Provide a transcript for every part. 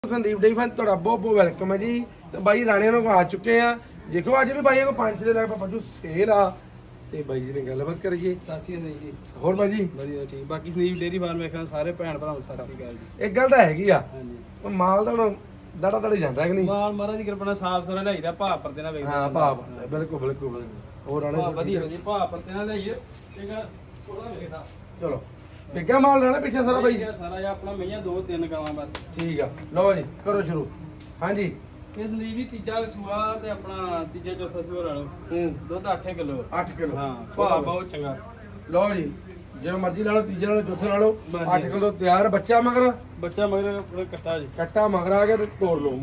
Sandeep dairy farm ਤੁਹਾਡਾ ਬਹੁਤ ਬਹੁਤ ਵੈਲਕਮ ਹੈ ਜੀ। ਤੇ ਬਾਈ ਰਾਣਿਆਂ ਨੂੰ ਆ ਚੁੱਕੇ ਆ। ਦੇਖੋ ਅੱਜ ਵੀ ਬਾਈਆਂ ਕੋ 5 ਦੇ ਲੱਗ ਪਸ਼ੂ ਸੇਲ ਆ ਤੇ ਬਾਈ ਜੀ ਨੇ ਗੱਲਬਾਤ ਕਰੀਏ। ਸਾਸੀ ਨੇ ਜੀ ਹੋਰ ਬਾਈ ਜੀ ਵਧੀਆ ਠੀਕ। ਬਾਕੀ ਸੰਦੀਪ ਡੇਅਰੀ ਫਾਰਮ ਵੇਖਣ ਸਾਰੇ ਭੈਣ ਭਰਾਵਾਂ ਸਾਸੀ ਅਕਾਲ ਜੀ। ਇੱਕ ਗੱਲ ਤਾਂ ਹੈਗੀ ਆ, ਹਾਂਜੀ ਮਾਲ ਤਾਂ ਹੁਣ ਦੜਾ ਦੜੀ ਜਾਂਦਾ ਕਿ ਨਹੀਂ? ਮਾਲ ਮਹਾਰਾਜ ਦੀ ਕਿਰਪਾ ਨਾਲ ਸਾਫ ਸੁਥਰਾ ਲਾਈਦਾ, ਭਾਅ ਪਰਦੇ ਨਾਲ ਵੇਖਦਾ। ਹਾਂ ਭਾਅ ਬਿਲਕੁਲ ਬਿਲਕੁਲ। ਹੋਰ ਰਾਣੇ ਵਧੀਆ ਵਧੀਆ ਭਾਅ ਪਰਦੇ ਨਾਲ ਲਾਈਏ ਇਹਗਾ ਥੋੜਾ ਵੇਖਦਾ। ਚਲੋ ਵਿਕਿਆ ਮਾਲ ਰਹਿਣਾ ਪਿੱਛੇ ਸਾਰਾ ਬਾਈ? ਸਾਰਾ ਜਿਹਾ ਆਪਣਾ ਮਈਆਂ 2-3 ਗਾਵਾਂ ਬਸ। ਠੀਕ ਆ ਲਓ ਜੀ ਕਰੋ ਸ਼ੁਰੂ। ਹਾਂਜੀ ਇਹ ਸੰਦੀਪ ਜੀ ਤੀਜਾ ਸੂਆ ਤੇ ਆਪਣਾ ਤੀਜਾ ਚੌਥਾ ਸੂਆ ਲਾ ਲਓ। ਦੁੱਧ 8 ਕਿਲੋ। 8 ਕਿਲੋ ਹਾਂ ਭਾਅ ਬਹੁਤ ਚੰਗਾ। ਲਓ ਜੀ ਜਿਵੇਂ ਮਰਜ਼ੀ ਲਾ ਲਓ, ਤੀਜੇ ਲਾ ਲਓ ਚੌਥੇ ਲਾ ਲਓ। ਹਾਂਜੀ। 8 ਕਿਲੋ ਤਿਆਰ। ਬੱਚਾ ਮਗਰ ਬੱਚਾ ਮਗਰ ਪੂਰਾ ਕੱਟਾ ਜੀ। ਕੱਟਾ ਮਗਰ ਆ ਗਿਆ ਤੇ ਤੋੜ ਲਓ।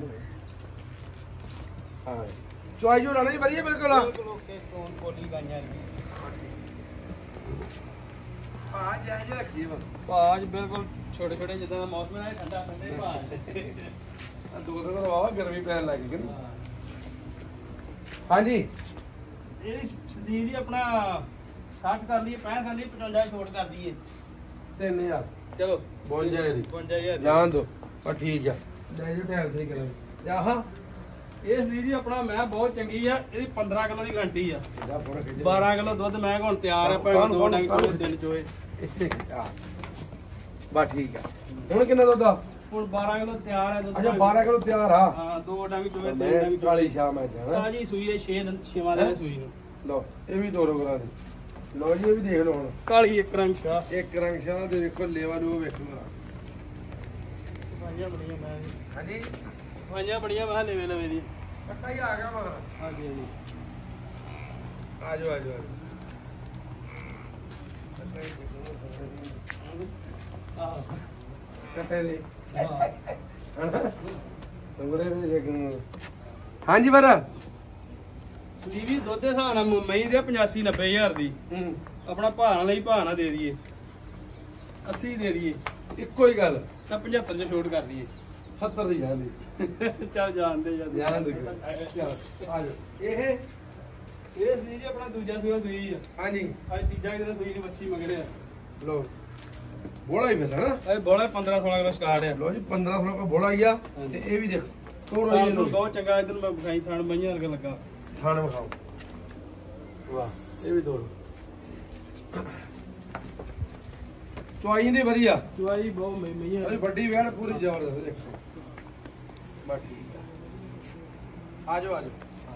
ਹਾਂ ਚੁਆਈ ਜੋ ਰਾਣਾ ਜੀ ਵਧੀਆ ਬਿਲਕੁਲ ਆ। ਬਿਲਕੁਲ ਓਕੇ ਕੋਨ ਕੋਲੀ ਗਾਈਆਂ ਜੀ। ਆ ਜਾਇਜ਼ ਰੱਖੀ ਵਾ ਭਾਜ ਬਿਲਕੁਲ ਛੋਟੇ ਛੋਟੇ ਜਿੱਦਾਂ ਦਾ ਮੌਸਮ ਹੈ ਠੰਡਾ ਠੰਡੇ ਭਾਜ। ਆ ਦੋ ਦਿਨ ਤੋਂ ਵਾਵਾ ਗਰਮੀ ਪੈਣ ਲੱਗ ਗਈ ਕਿ ਹਾਂਜੀ ਇਹਦੀ ਸੰਦੀਪ ਜੀ ਆਪਣਾ 60 ਕਰ ਲਈਏ 65 ਕਰ ਲਈਏ 55 ਛੋਟ ਕਰ ਦਈਏ 3000 ਚਲੋ 52 ਦੀ 55000 ਜਾਣ ਦੋ ਪਰ ਠੀਕ ਆ ਲੈ ਜੋ ਟਾਈਮ ਤੇ ਕਰਾਂਗੇ ਤੇ ਆਹ ਇਹ ਸੰਦੀਪ ਜੀ ਆਪਣਾ ਮੈਂ ਬਹੁਤ ਚੰਗੀ ਆ। ਇਹਦੀ 15 ਕਿਲੋ ਦੀ ਗਾਰੰਟੀ ਆ। ਇਹਦਾ ਫੋਨ ਖਿੱਚ 12 ਕਿਲੋ ਦੁੱਧ ਮੈਂ ਹੁਣ ਤਿਆਰ ਆ ਭਾਵੇਂ ਦੋ ਡੰਗ ਚੋਏ ਤਿੰਨ ਚੋਏ। ਇੱਥੇ ਆ ਬਾ ਠੀਕ ਆ। ਹੁਣ ਕਿੰਨਾ ਦੁੱਧ ਆ? ਹੁਣ 12 ਕਿਲੋ ਤਿਆਰ ਆ ਦੁੱਧ। ਅੱਛਾ 12 ਕਿਲੋ ਤਿਆਰ ਆ। ਹਾਂ ਦੋ ਡੰਗ ਚੋਏ ਤਿੰਨ ਮੈਂ ਡੰਗ ਕਾਲੀ ਚੋਏ। ਸ਼ਾਮ ਹੈ ਜਾਣਾ। ਤਾਜੀ ਸੂਈ ਹੈ 6ਵਾਂ ਦਿਨ ਸੂਈ ਨੂੰ। ਲਓ ਇਹ ਵੀ ਦੋ ਰੋਗਰਾ ਦੀ। ਲਓ ਜੀ ਇਹ ਵੀ ਦੇਖ ਲਓ ਹੁਣ ਕਾਲੀ ਇੱਕ ਰੰਗ ਸ਼ਾਹ। ਇੱਕ ਰੰਗ ਸ਼ਾਹ ਦੇ ਵੇਖੋ ਲੇਵਾ ਨੂੰ ਵੇਖੋ। ਸਫਾਈਆਂ ਬੜੀਆਂ ਮੈਂ ਹਾਂਜੀ ਸਫਾਈਆਂ ਬੜੀਆਂ ਮੈਂ ਲਵੇ ਲਵੇ ਦੀ। ਕੱਟਾ ਹੀ ਆ ਗਿਆ ਮਗਰ। ਹਾਂਜੀ ਹਾਂਜੀ ਆ ਜਾਓ ਆ ਜਾਓ ਆਹ ਕੱਟੇ ਦੇ ਆਹ ਸੰਗੜੇ ਵੀ ਦੇਖਣ। ਹਾਂਜੀ ਪਰ ਸੰਦੀਪ ਜੀ ਦੁੱਧ ਦੇ ਹਿਸਾਬ ਨਾਲ ਮਈ ਦੇ 85-90 ਹਜ਼ਾਰ ਦੀ ਆਪਣਾ ਭਾਅ ਲਈ ਭਾਅ ਨਾ ਦੇ ਦਈਏ 80 ਦੇ ਦਈਏ ਇੱਕੋ ਹੀ ਗੱਲ ਤਾਂ 75 ਚ ਛੋਟ ਕਰ ਦਈਏ 70 ਦੀ ਜਾਂਦੀ। ਚੱਲ ਜਾਣਦੇ ਜਾਣ ਦੇ ਚਲ ਆ ਜਾਓ। ਇਹ ਇਹ ਸੰਦੀਪ ਜੀ ਆਪਣਾ ਦੂਜਾ ਸੂਆ ਸੂਈ ਆ। ਹਾਂਜੀ ਅੱਜ ਤੀਜਾ ਦਿਨ ਸੂਈ ਦੀ ਮੱਛੀ ਮਗੜਿਆ। ਲੋ ਬੋਲਾ ਹੀ ਮਿਲਦਾ ਨਾ। ਇਹ ਬੋਲਾ 15-16 ਕਿਲੋ ਸਟਾਰਟ ਆ। ਲੋ ਜੀ 1500 ਦਾ ਬੋਲਾ ਹੀ ਆ। ਤੇ ਇਹ ਵੀ ਦੇਖੋ ਤੋੜੋ ਜੀ ਇਹਨੂੰ। ਬਹੁਤ ਚੰਗਾ। ਇਧਰ ਮੈਂ ਵਿਖਾਈ ਥਾਣ ਬਈਆਂ ਵਰਗਾ ਲੱਗਾ। ਖਾਣ ਵਿਖਾਓ। ਵਾਹ ਇਹ ਵੀ ਤੋੜੋ। ਚੁਆਈ ਨੇ ਵਧੀਆ। ਚੁਆਈ ਬਹੁਤ ਮਈਆਂ ਅਰੇ ਵੱਡੀ ਵੇੜ ਪੂਰੀ ਜ਼ਬਰਦਸਤ ਦੇਖੋ। ਬਸ ਠੀਕ ਆ। ਆ ਜਾਓ ਆ ਜਾਓ।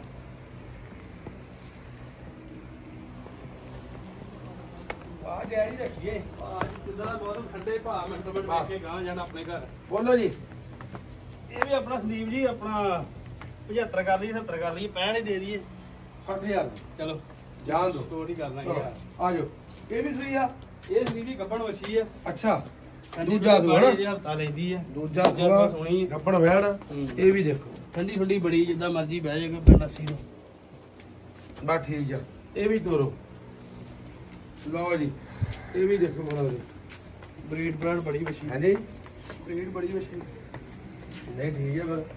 ਆ ਜਾਈ ਰੱਖੀਏ। ਅੱਜ ਜਿੱਦਾਂ ਦਾ ਮੌਸਮ ਠੰਡੇ ਭਾਅ ਮਿੰਟ ਮਿੰਟ ਵੇਖ ਕੇ ਗਾਂ ਜਾਣਾ ਆਪਣੇ ਘਰ। ਬੋਲੋ ਜੀ। ਇਹ ਵੀ ਆਪਣਾ ਸੰਦੀਪ ਜੀ ਆਪਣਾ 75 ਕਰ ਲਈਏ 70 ਕਰ ਲਈਏ 65 ਹੀ ਦੇ ਦਈਏ 60000 ਚਲੋ ਜਾਣ ਦੋ। ਤੋੜ ਹੀ ਕਰ ਲਾਂਗੇ ਚਲੋ ਯਾਰ। ਆ ਜਾਓ। ਇਹ ਵੀ ਸਹੀ ਆ। ਇਹ ਸੰਦੀਪ ਜੀ ਗੱਬਣ ਵਛੀ ਆ। ਅੱਛਾ ਠੰਡੀ ਦੂਜਾ ਸੂਆ ਨਾ? ਹਫਤਾ ਲੈਂਦੀ ਆ। ਦੂਜਾ ਆਪਾਂ ਸੂਆ ਸੋਹਣੀ ਗੱਪਣ ਵਹਿਣ। ਇਹ ਵੀ ਦੇਖੋ ਠੰਡੀ ਠੰਡੀ ਬੜੀ ਜਿੱਦਾਂ ਮਰਜ਼ੀ ਬਹਿ ਜਾਏਗਾ ਪਿੰਡ ਅਸੀਂ ਨੂੰ। ਬਸ ਠੀਕ ਆ। ਇਹ ਵੀ ਤੋਰੋ। ਲਓ ਜੀ ਇਹ ਵੀ ਦੇਖੋ ਬਣਾ ਦੇ। ਬਰੀਡ ਬਰਾਡ ਬੜੀ ਵਛੀ। ਹਾਂਜੀ ਬਰੀਡ ਬੜੀ ਵਛੀ। ਨਹੀਂ ਠੀਕ ਹੈ ਫਿਰ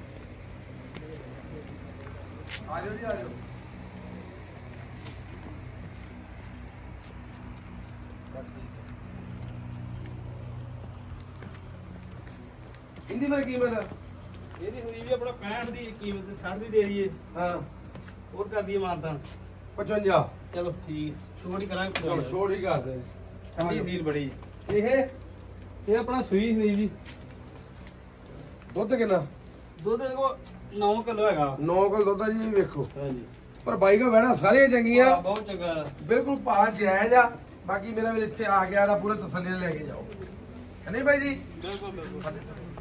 ਆ ਜਾਓ ਜੀ ਆ ਜਾਓ। ਇੰਦੀ ਮੈਂ ਕੀਮਤ ਆ? ਇਹਦੀ ਹੋਈ ਵੀ ਆਪਣਾ 65 ਦੀ ਕੀਮਤ 60 ਦੀ ਦੇ ਦਈਏ। ਹਾਂ ਹੋਰ ਕਰ ਦਈਏ ਮਾਨਤਾਂ। 55। ਚਲੋ ਠੀਕ ਛੋਟ ਹੀ ਕਰਾਂਗੇ। ਚਲੋ ਛੋੜ ਹੀ ਕਰ ਦੇ। ਠੰਡੀ ਸੀਲ ਬੜੀ। ਇਹ ਇਹ ਆਪਣਾ ਸੂਈ ਸੰਦੀਪ ਜੀ। ਦੁੱਧ ਕਿੰਨਾ? ਦੁੱਧ ਦੇਖੋ 9 ਕਿਲੋ ਹੈਗਾ। 9 ਕਿਲੋ ਦੁੱਧ ਆ ਜੀ। ਇਹ ਵੇਖੋ ਹਾਂਜੀ ਪਰ ਬਾਈ ਕੋ ਬਹਿਣਾ ਸਾਰੀਆਂ ਚੰਗੀਆਂ। ਬਹੁਤ ਚੰਗਾ। ਬਿਲਕੁਲ ਭਾਅ ਜਾਇਜ਼ ਆ। ਬਾਕੀ ਮੇਰਾ ਵੀ ਇੱਥੇ ਆ ਗਿਆ ਨਾ ਪੂਰੇ ਤਸੱਲੀ ਨਾਲ ਲੈ ਕੇ ਜਾਓ। ਨਹੀਂ ਬਾਈ ਜੀ? ਬਿਲਕੁਲ ਬਿਲਕੁਲ।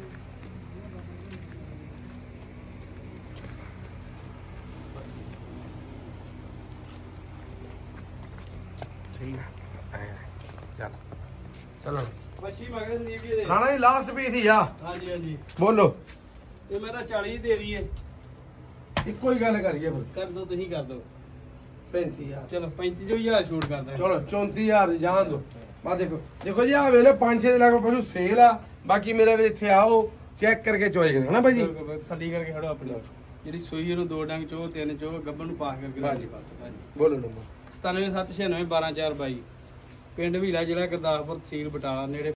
ਠੀਕ ਆ ਚੱਲ ਚਲੋ। ਮੱਛੀ ਮਗਰ ਸੰਦੀਪ ਜੀ ਦੇ। ਖਾਣਾ ਹੀ ਲਾਸਟ ਪੀਸ ਹੀ ਆ। ਹਾਂਜੀ ਹਾਂਜੀ ਬੋਲੋ। ਇਹ ਮੈਂ ਤਾਂ 40 ਦੇ ਦਈਏ। ਇੱਕੋ ਹੀ ਗੱਲ ਕਰੀਏ ਫਿਰ। ਕਰ ਦੋ ਤੁਸੀਂ ਕਰ ਦੋ। 35000 ਚਲੋ 35,000 ਛੋਟ ਕਰਦਾ। ਚਲੋ 34000 ਦੀ ਜਾਣ ਦੋ। ਬਾ ਦੇਖੋ ਦੇਖੋ ਜੀ ਆ ਵੇਲੇ 5-6 ਲੱਖ ਰੁਪਏ ਸੇਲ ਆ। ਬਾਕੀ ਮੇਰੇ ਵੀਰ ਇੱਥੇ ਆਓ ਚੈੱਕ ਕਰਕੇ ਚੋਏ ਕਰੇ ਹਨਾ ਭਾਈ ਜੀ। ਬਿਲਕੁਲ ਸੱਲੀ ਕਰਕੇ ਖੜੋ ਆਪਣੀ ਜਿਹੜੀ ਸੂਈ ਇਹਨੂੰ 2 ਡੰਗ ਚੋ 3 ਚੋ ਗੱਬਨ ਨੂੰ ਪਾਸ ਕਰਕੇ ਹਾਂਜੀ। ਹਾਂਜੀ। ਬੋਲੋ ਨੰਬਰ 97 796 12 4 22 ਪਿੰਡ ਵੀਲਾ ਜ਼ਿਲ੍ਹਾ ਗੁਰਦਾਸਪੁਰ ਤਹਿਸੀਲ ਬਟਾਲਾ ਨੇੜੇ